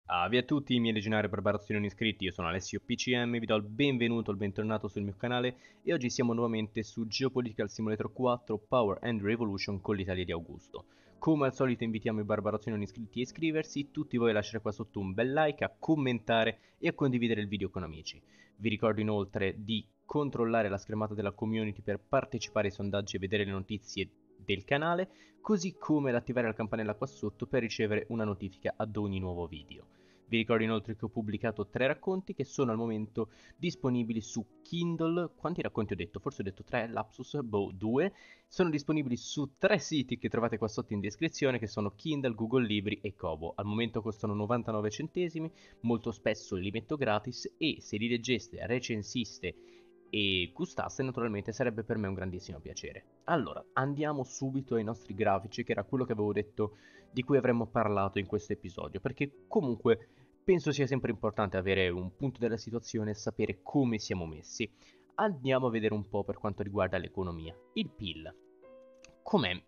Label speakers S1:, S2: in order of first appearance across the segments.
S1: Salve a tutti i miei legionari barbarazzoni non iscritti, io sono Alessio PCM, vi do il benvenuto, il bentornato sul mio canale e oggi siamo nuovamente su Geopolitical Simulator 4 Power and Revolution con l'Italia di Augusto. Come al solito invitiamo i barbarazzoni non iscritti a iscriversi, tutti voi a lasciare qua sotto un bel like, a commentare e a condividere il video con amici. Vi ricordo inoltre di controllare la schermata della community per partecipare ai sondaggi e vedere le notizie del canale, così come ad attivare la campanella qua sotto per ricevere una notifica ad ogni nuovo video. Vi ricordo inoltre che ho pubblicato 3 racconti che sono al momento disponibili su Kindle. Quanti racconti ho detto? Forse ho detto 3, lapsus, boh, 2. Sono disponibili su 3 siti che trovate qua sotto in descrizione, che sono Kindle, Google Libri e Kobo. Al momento costano 99 centesimi, molto spesso li metto gratis e se li leggeste, recensiste e gustasse naturalmente sarebbe per me un grandissimo piacere. Allora, andiamo subito ai nostri grafici, che era quello che avevo detto di cui avremmo parlato in questo episodio, perché comunque penso sia sempre importante avere un punto della situazione e sapere come siamo messi. Andiamo a vedere un po' per quanto riguarda l'economia. Il PIL. Com'è?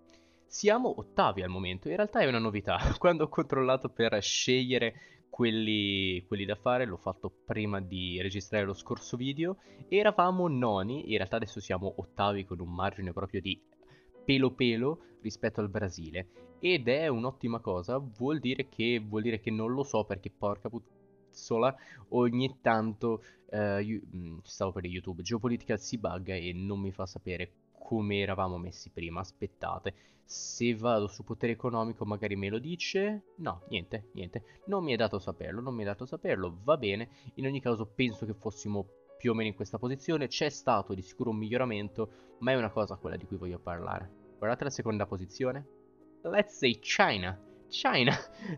S1: Siamo ottavi al momento, in realtà è una novità. Quando ho controllato per scegliere quelli da fare, l'ho fatto prima di registrare lo scorso video, eravamo noni, in realtà adesso siamo ottavi con un margine proprio di pelo pelo rispetto al Brasile. Ed è un'ottima cosa, vuol dire che non lo so perché porca puzzola, ogni tanto stavo per YouTube, Geopolitical si bugga e non mi fa sapere come eravamo messi prima. Aspettate, se vado su potere economico magari me lo dice. No, niente, niente, non mi è dato saperlo, non mi è dato saperlo, va bene. In ogni caso penso che fossimo più o meno in questa posizione, c'è stato di sicuro un miglioramento, ma è una cosa quella di cui voglio parlare. Guardate la seconda posizione. Let's say China. China.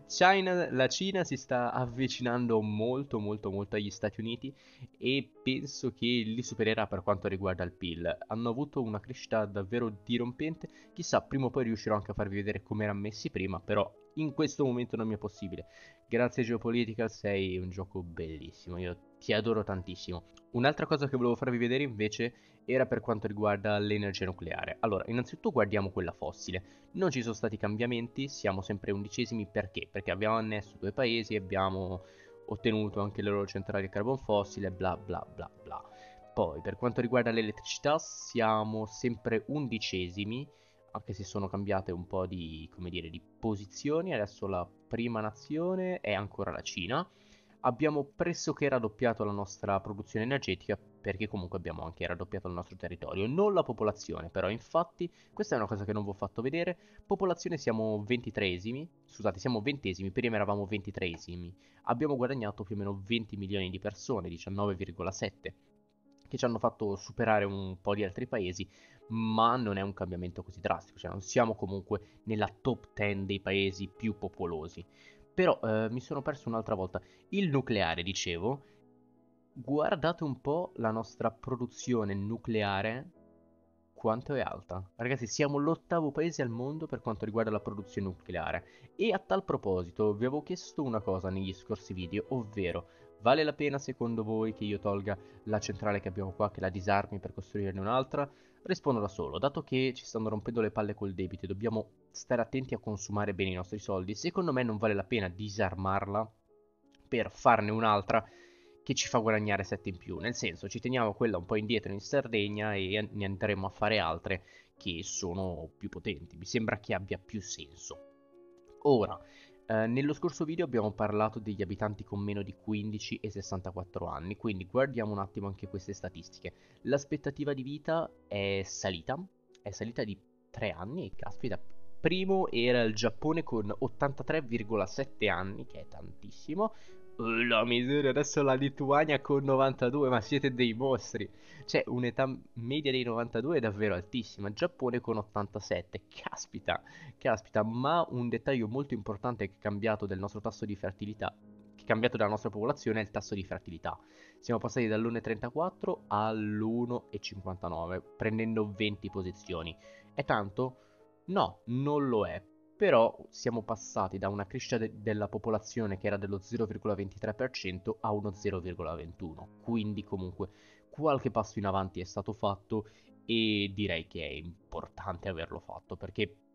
S1: La Cina si sta avvicinando molto molto molto agli Stati Uniti e penso che li supererà per quanto riguarda il PIL. Hanno avuto una crescita davvero dirompente, chissà, prima o poi riuscirò anche a farvi vedere come erano messi prima, però in questo momento non mi è possibile. Grazie Geopolitical, sei un gioco bellissimo, io ti adoro tantissimo. Un'altra cosa che volevo farvi vedere invece era per quanto riguarda l'energia nucleare. Allora, innanzitutto guardiamo quella fossile. Non ci sono stati cambiamenti, siamo sempre undicesimi perché? Perché abbiamo annesso due paesi, abbiamo ottenuto anche le loro centrali a carbon fossile, bla bla bla bla. Poi, per quanto riguarda l'elettricità, siamo sempre undicesimi, anche se sono cambiate un po' di, come dire, di posizioni. Adesso la prima nazione è ancora la Cina. Abbiamo pressoché raddoppiato la nostra produzione energetica perché comunque abbiamo anche raddoppiato il nostro territorio, non la popolazione però, infatti questa è una cosa che non vi ho fatto vedere. Popolazione siamo 23esimi, scusate, siamo 20esimi, prima eravamo 23esimi. Abbiamo guadagnato più o meno 20 milioni di persone, 19,7, che ci hanno fatto superare un po' di altri paesi, ma non è un cambiamento così drastico, cioè non siamo comunque nella top 10 dei paesi più popolosi. Però mi sono perso un'altra volta. Il nucleare, dicevo, guardate un po' la nostra produzione nucleare, quanto è alta. Ragazzi, siamo l'ottavo paese al mondo per quanto riguarda la produzione nucleare. E a tal proposito, vi avevo chiesto una cosa negli scorsi video, ovvero, vale la pena secondo voi che io tolga la centrale che abbiamo qua, che la disarmi per costruirne un'altra? Rispondo da solo, dato che ci stanno rompendo le palle col debito e dobbiamo stare attenti a consumare bene i nostri soldi, secondo me non vale la pena disarmarla per farne un'altra che ci fa guadagnare 7 in più. Nel senso, ci teniamo quella un po' indietro in Sardegna e ne andremo a fare altre che sono più potenti. Mi sembra che abbia più senso. Ora, nello scorso video abbiamo parlato degli abitanti con meno di 15 e 64 anni, quindi guardiamo un attimo anche queste statistiche. L'aspettativa di vita è salita di 3 anni, e caspita, primo era il Giappone con 83,7 anni, che è tantissimo. La miseria, adesso la Lituania con 92, ma siete dei mostri. Cioè, un'età media dei 92 è davvero altissima. Giappone con 87, caspita. Caspita, ma un dettaglio molto importante che è cambiato del nostro tasso di fertilità, che è cambiato dalla nostra popolazione, è il tasso di fertilità. Siamo passati dall'1,34 all'1,59, prendendo 20 posizioni. È tanto? No, non lo è. Però siamo passati da una crescita della popolazione che era dello 0,23% a uno 0,21%. Quindi comunque qualche passo in avanti è stato fatto e direi che è importante averlo fatto perché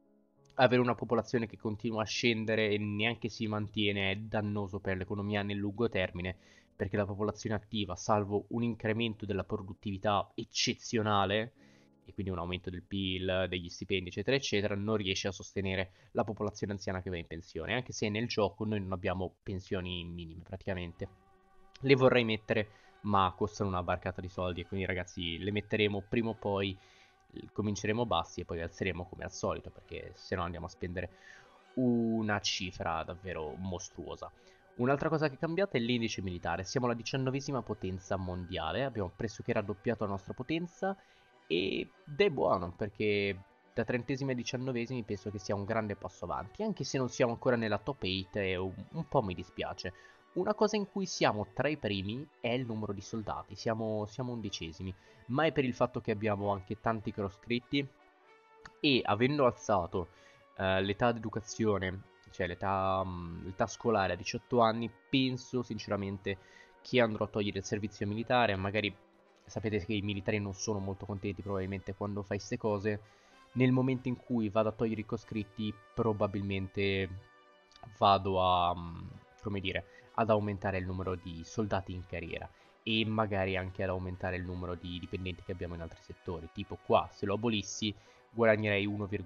S1: avere una popolazione che continua a scendere e neanche si mantiene è dannoso per l'economia nel lungo termine, perché la popolazione attiva, salvo un incremento della produttività eccezionale, e quindi un aumento del PIL, degli stipendi, eccetera, eccetera, non riesce a sostenere la popolazione anziana che va in pensione, anche se nel gioco noi non abbiamo pensioni minime praticamente. Le vorrei mettere, ma costano una barcata di soldi e quindi ragazzi le metteremo prima o poi, cominceremo bassi e poi alzeremo come al solito, perché se no andiamo a spendere una cifra davvero mostruosa. Un'altra cosa che è cambiata è l'indice militare. Siamo la 19esima potenza mondiale, abbiamo pressoché raddoppiato la nostra potenza ed è buono perché da 30esimi a 19esimi penso che sia un grande passo avanti, anche se non siamo ancora nella top 8 e un po' mi dispiace. Una cosa in cui siamo tra i primi è il numero di soldati, siamo 11esimi, ma è per il fatto che abbiamo anche tanti croscritti e avendo alzato l'età d'educazione, cioè l'età scolare a 18 anni, penso sinceramente che andrò a togliere il servizio militare. Magari sapete che i militari non sono molto contenti probabilmente quando fai queste cose. Nel momento in cui vado a togliere i coscritti, probabilmente vado a, come dire, ad aumentare il numero di soldati in carriera e magari anche ad aumentare il numero di dipendenti che abbiamo in altri settori. Tipo qua, se lo abolissi, guadagnerei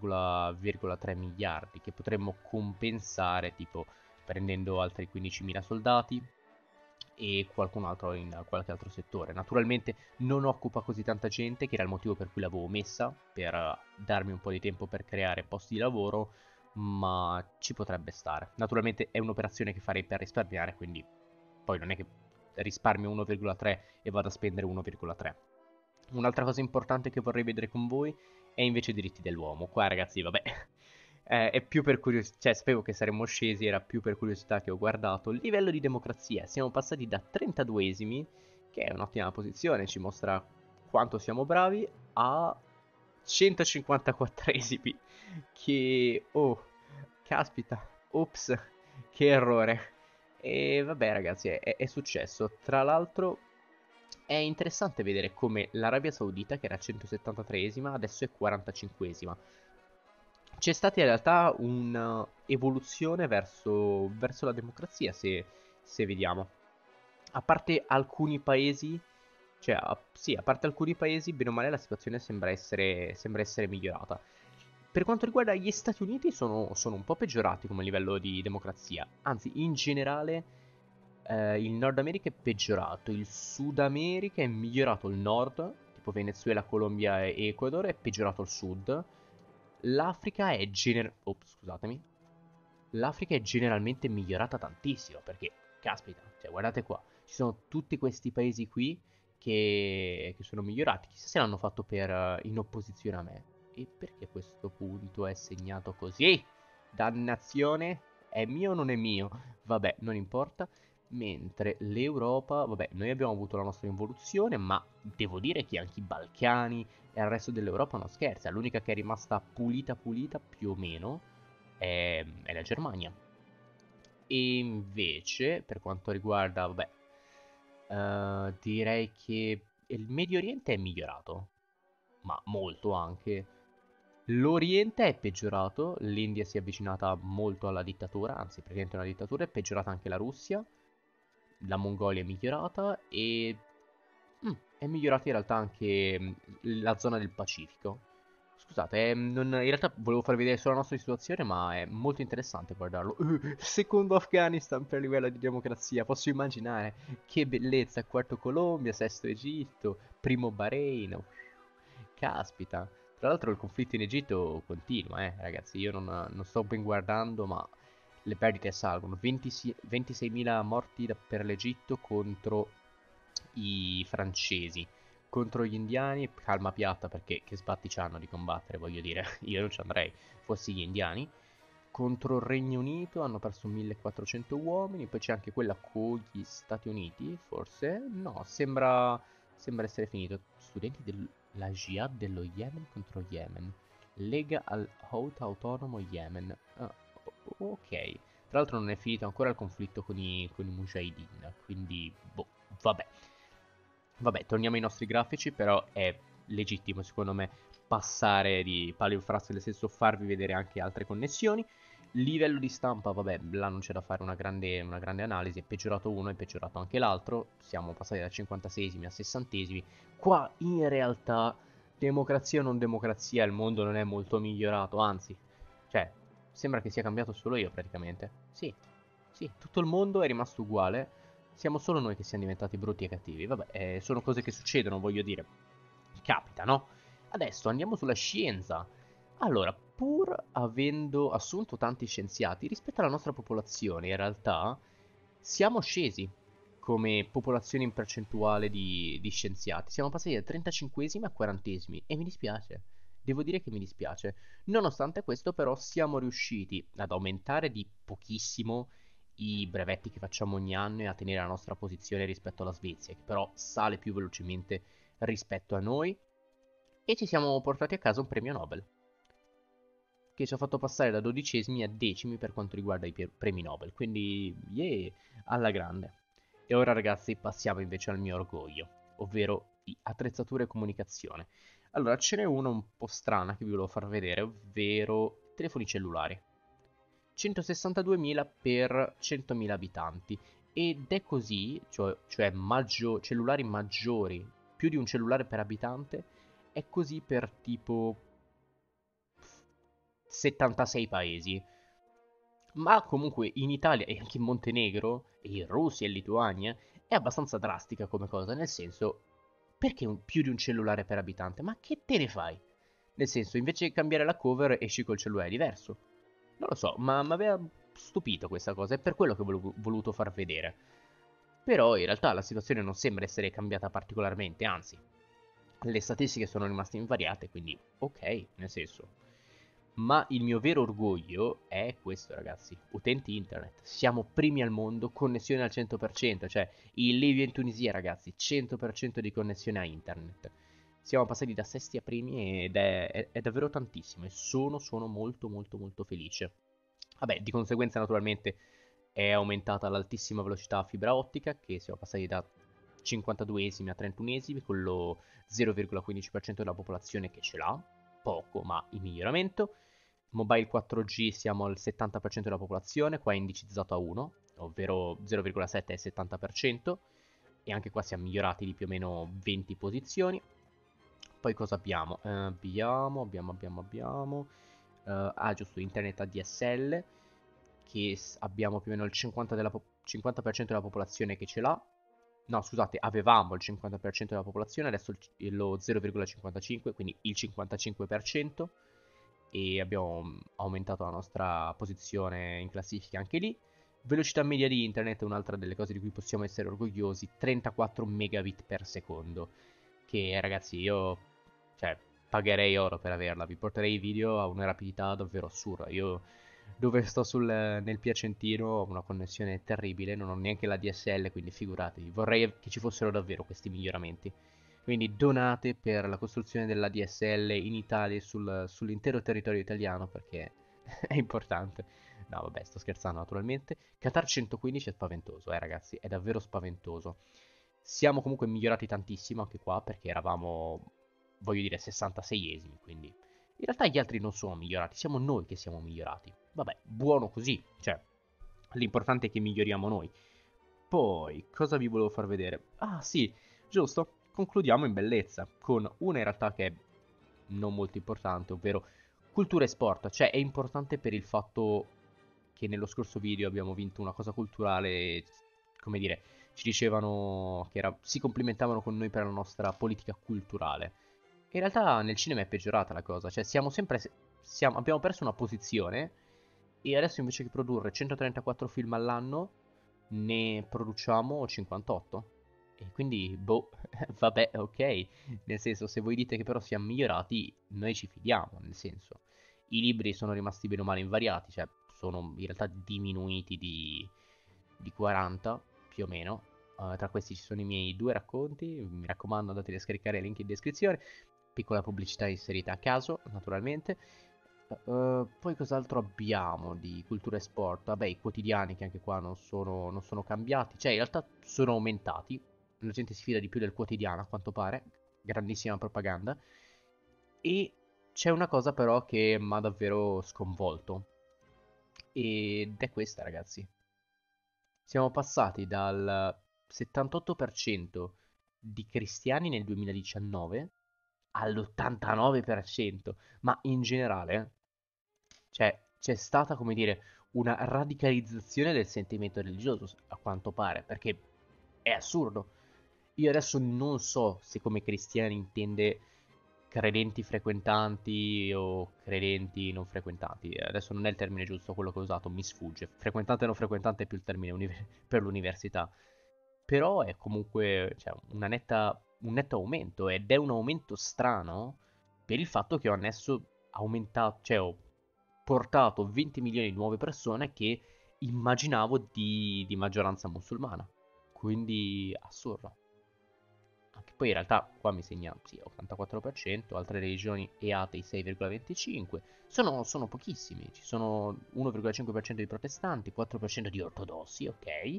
S1: 1,3 miliardi che potremmo compensare tipo prendendo altri 15.000 soldati e qualcun altro in qualche altro settore. Naturalmente non occupa così tanta gente, che era il motivo per cui l'avevo messa, per darmi un po' di tempo per creare posti di lavoro, ma ci potrebbe stare. Naturalmente è un'operazione che farei per risparmiare, quindi poi non è che risparmio 1,3 e vado a spendere 1,3. Un'altra cosa importante che vorrei vedere con voi è invece i diritti dell'uomo. Qua ragazzi, vabbè, è più per curiosità, cioè sapevo che saremmo scesi, era più per curiosità che ho guardato. Il livello di democrazia, siamo passati da 32esimi, che è un'ottima posizione, ci mostra quanto siamo bravi, a 154esimi, che... oh, caspita, ops, che errore. E vabbè ragazzi, è successo. Tra l'altro è interessante vedere come l'Arabia Saudita, che era 173esima, adesso è 45esima. C'è stata in realtà un'evoluzione verso la democrazia, se vediamo. A parte alcuni paesi, cioè, sì, a parte alcuni paesi, bene o male la situazione sembra essere migliorata. Per quanto riguarda gli Stati Uniti, sono un po' peggiorati come livello di democrazia. Anzi, in generale, il Nord America è peggiorato, il Sud America è migliorato il nord, tipo Venezuela, Colombia e Ecuador, è peggiorato il sud. L'Africa è scusatemi. L'Africa è generalmente migliorata tantissimo, perché, caspita, cioè guardate qua, ci sono tutti questi paesi qui che sono migliorati. Chissà se l'hanno fatto in opposizione a me. E perché questo punto è segnato così? Dannazione? È mio o non è mio? Vabbè, non importa. Mentre l'Europa, vabbè, noi abbiamo avuto la nostra involuzione, ma devo dire che anche i Balcani e il resto dell'Europa non scherza. L'unica che è rimasta pulita pulita più o meno è la Germania. E invece, per quanto riguarda, vabbè, direi che il Medio Oriente è migliorato, ma molto anche. L'Oriente è peggiorato, l'India si è avvicinata molto alla dittatura, anzi praticamente una dittatura, è peggiorata anche la Russia, la Mongolia è migliorata e è migliorata in realtà anche la zona del Pacifico. Scusate, in realtà volevo farvi vedere solo la nostra situazione, ma è molto interessante guardarlo. Secondo Afghanistan per livello di democrazia, posso immaginare. Che bellezza, quarto Colombia, sesto Egitto, primo Bahrain. Caspita. Tra l'altro il conflitto in Egitto continua, ragazzi. Io non sto ben guardando, ma le perdite salgono. 26.000 morti per l'Egitto contro i francesi. Contro gli indiani, calma piatta perché che sbatti c'hanno di combattere, voglio dire. Io non ci andrei, fossi gli indiani. Contro il Regno Unito hanno perso 1400 uomini, poi c'è anche quella con gli Stati Uniti, forse? No, sembra essere finito. Studenti della Jihad dello Yemen contro Yemen. Lega al-Houth autonomo Yemen. Ah, ok. Tra l'altro non è finito ancora il conflitto con i Mujahideen, quindi, boh, vabbè. Vabbè, torniamo ai nostri grafici, però è legittimo secondo me passare di palo in frasco, nel senso farvi vedere anche altre connessioni. Livello di stampa, vabbè, là non c'è da fare una grande analisi, è peggiorato uno, è peggiorato anche l'altro, siamo passati da 56esimi a 60esimi. Qua in realtà, democrazia o non democrazia, il mondo non è molto migliorato, anzi, cioè, sembra che sia cambiato solo io praticamente. Sì, sì, tutto il mondo è rimasto uguale, siamo solo noi che siamo diventati brutti e cattivi. Vabbè, sono cose che succedono, voglio dire. Capita, no? Adesso andiamo sulla scienza. Allora, pur avendo assunto tanti scienziati, rispetto alla nostra popolazione, in realtà siamo scesi come popolazione in percentuale di scienziati. Siamo passati da 35esimi a 40esimi e mi dispiace. Devo dire che mi dispiace. Nonostante questo, però, siamo riusciti ad aumentare di pochissimo i brevetti che facciamo ogni anno e a tenere la nostra posizione rispetto alla Svezia, che però sale più velocemente rispetto a noi, e ci siamo portati a casa un premio Nobel che ci ha fatto passare da dodicesimi a decimi per quanto riguarda i premi Nobel, quindi yeah, alla grande. E ora ragazzi passiamo invece al mio orgoglio, ovvero di attrezzature e comunicazione. Allora ce n'è una un po' strana che vi volevo far vedere, ovvero telefoni cellulari. 162.000 per 100.000 abitanti, ed è così, cioè cellulari maggiori, più di un cellulare per abitante, è così per tipo 76 paesi. Ma comunque in Italia e anche in Montenegro, e in Russia e in Lituania, è abbastanza drastica come cosa, nel senso, perché più di un cellulare per abitante? Ma che te ne fai? Nel senso, invece di cambiare la cover, esci col cellulare diverso. Non lo so, ma mi aveva stupito questa cosa, è per quello che volevo voluto far vedere. Però in realtà la situazione non sembra essere cambiata particolarmente, anzi, le statistiche sono rimaste invariate, quindi ok, nel senso. Ma il mio vero orgoglio è questo, ragazzi. Utenti internet. Siamo primi al mondo, connessione al 100%, cioè in Libia e in Tunisia, ragazzi, 100% di connessione a internet. Siamo passati da sesti a primi ed è davvero tantissimo e sono molto molto molto felice. Vabbè, di conseguenza naturalmente è aumentata l'altissima velocità fibra ottica, che siamo passati da 52esimi a 31esimi, con lo 0,15% della popolazione che ce l'ha, poco ma in miglioramento. Mobile 4G siamo al 70% della popolazione, qua è indicizzato a 1, ovvero 0,7 è 70%, e anche qua siamo migliorati di più o meno 20 posizioni. Poi cosa abbiamo? Giusto, internet ADSL, che abbiamo più o meno il 50% della popolazione che ce l'ha. No, scusate, avevamo il 50% della popolazione, adesso lo 0,55, quindi il 55%, e abbiamo aumentato la nostra posizione in classifica anche lì. Velocità media di internet è un'altra delle cose di cui possiamo essere orgogliosi, 34 megabit per secondo, che ragazzi io, cioè, pagherei oro per averla, vi porterei i video a una rapidità davvero assurda. Io dove sto nel Piacentino ho una connessione terribile, non ho neanche la DSL, quindi figuratevi, vorrei che ci fossero davvero questi miglioramenti. Quindi donate per la costruzione della DSL in Italia e sull'intero territorio italiano perché è importante. No, vabbè, sto scherzando naturalmente. Qatar 115 è spaventoso, ragazzi, è davvero spaventoso. Siamo comunque migliorati tantissimo anche qua perché eravamo, voglio dire, 66esimi, quindi in realtà gli altri non sono migliorati, siamo noi che siamo migliorati. Vabbè, buono così, cioè, l'importante è che miglioriamo noi. Poi, cosa vi volevo far vedere? Ah, sì, giusto, concludiamo in bellezza con una in realtà che è non molto importante, ovvero cultura e sport. Cioè, è importante per il fatto che nello scorso video abbiamo vinto una cosa culturale e, come dire, ci dicevano che si complimentavano con noi per la nostra politica culturale. In realtà nel cinema è peggiorata la cosa, cioè siamo sempre, abbiamo perso una posizione e adesso invece che produrre 134 film all'anno ne produciamo 58. E quindi, boh, vabbè, ok. Nel senso, se voi dite che però siamo migliorati, noi ci fidiamo, nel senso. I libri sono rimasti bene o male invariati, cioè sono in realtà diminuiti di 40, più o meno. Tra questi ci sono i miei due racconti, mi raccomando andateli a scaricare, link in descrizione. Piccola pubblicità inserita a caso, naturalmente. Poi cos'altro abbiamo di cultura e sport? Vabbè, i quotidiani che anche qua non sono cambiati, cioè in realtà sono aumentati. La gente si fida di più del quotidiano, a quanto pare. grandissima propaganda. E c'è una cosa però che mi ha davvero sconvolto, ed è questa, ragazzi. Siamo passati dal 78% di cristiani nel 2019 all'89%, ma in generale, cioè, c'è stata, come dire, una radicalizzazione del sentimento religioso, a quanto pare, perché è assurdo. Io adesso non so se come cristiani intende credenti frequentanti o credenti non frequentanti. Adesso non è il termine giusto quello che ho usato, mi sfugge. Frequentante o non frequentante è più il termine per l'università. Però è comunque cioè, un netto aumento ed è un aumento strano per il fatto che ho annesso aumentato, cioè ho portato 20 milioni di nuove persone che immaginavo di maggioranza musulmana. Quindi assurdo. Anche poi in realtà qua mi segna, sì, 84%, altre religioni e atei 6,25%. Sono pochissimi, ci sono 1,5% di protestanti, 4% di ortodossi, ok?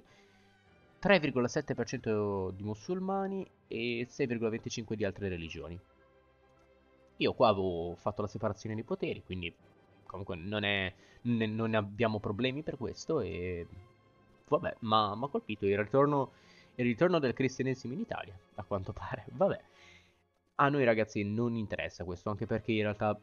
S1: 3,7% di musulmani e 6,25% di altre religioni. Io qua avevo fatto la separazione dei poteri, quindi comunque non ne abbiamo problemi per questo e vabbè, ma m'ha colpito il ritorno del cristianesimo in Italia, a quanto pare. Vabbè, a noi ragazzi non interessa questo, anche perché in realtà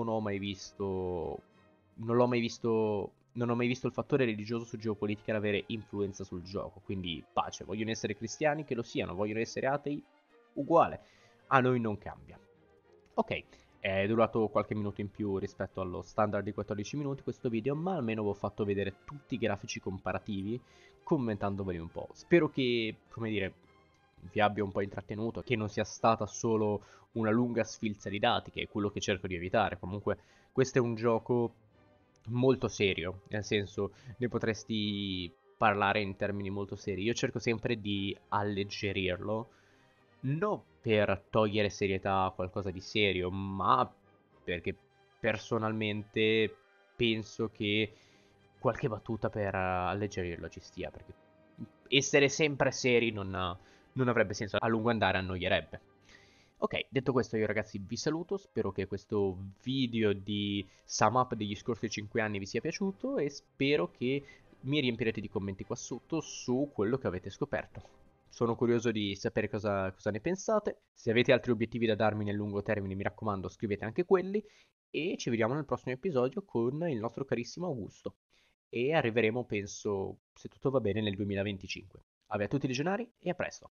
S1: non ho mai visto il fattore religioso su geopolitica avere influenza sul gioco, quindi pace, vogliono essere cristiani che lo siano, vogliono essere atei, uguale, a noi non cambia. Ok, è durato qualche minuto in più rispetto allo standard di 14 minuti questo video, ma almeno vi ho fatto vedere tutti i grafici comparativi commentandoveli un po'. Spero che, come dire, vi abbia un po' intrattenuto, che non sia stata solo una lunga sfilza di dati, che è quello che cerco di evitare. Comunque, questo è un gioco molto serio, nel senso, ne potresti parlare in termini molto seri. Io cerco sempre di alleggerirlo, non per togliere serietà a qualcosa di serio, ma perché personalmente penso che qualche battuta per alleggerirlo ci stia, perché essere sempre seri non avrebbe senso, a lungo andare annoierebbe. Ok, detto questo io ragazzi vi saluto, spero che questo video di sum up degli scorsi 5 anni vi sia piaciuto e spero che mi riempirete di commenti qua sotto su quello che avete scoperto. Sono curioso di sapere cosa ne pensate. Se avete altri obiettivi da darmi nel lungo termine, mi raccomando, scrivete anche quelli. E ci vediamo nel prossimo episodio con il nostro carissimo Augusto. E arriveremo, penso, se tutto va bene, nel 2025. Vabbè, a tutti i legionari e a presto.